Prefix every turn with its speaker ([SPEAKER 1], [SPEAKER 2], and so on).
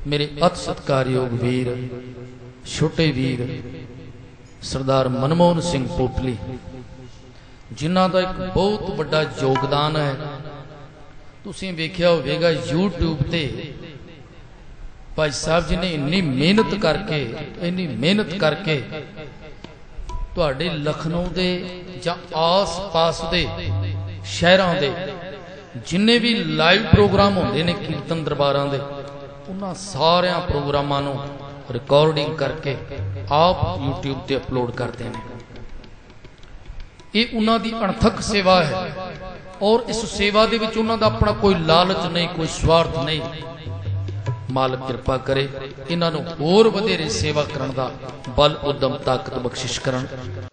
[SPEAKER 1] मेरे अति सत्कारयोग वीर छोटे वीर सरदार मनमोहन सिंह पोपली, जिन्हां दा एक बहुत बड़ा योगदान है। तुसीं वेख्या होवेगा यूट्यूब ते भाई साहब जी ने इन्नी मेहनत करके तुहाडे लखनऊ दे जां आस पास दे शहरां दे जिन्ने भी लाइव प्रोग्राम होंदे ने कीर्तन दरबारां दे, उन्हां सारियां प्रोग्रामां नूं रिकॉर्डिंग करके आप यूट्यूब ते अपलोड करते हैं। ये उन्हां दी अणथक सेवा है और इस सेवा दे विच उन्हां दा अपना कोई लालच नहीं, कोई स्वार्थ नहीं। मालिक कृपा करे इन्हां नूं होर वधेरे सेवा करन दा बल उद्यम ताकत बख्शिश करन।